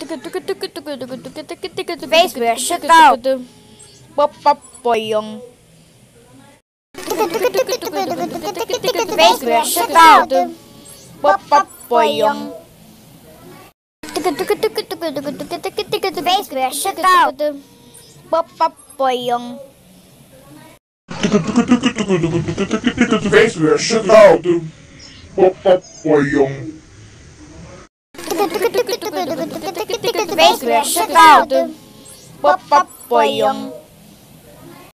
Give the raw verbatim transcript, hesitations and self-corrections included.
Face where shut out. Pop pop boyong. Face where shut out. Pop pop boyong. Face where shut out. Pop pop boyong. Face where shut out. Pop pop boyong. Face where shut out. Pop pop boyong.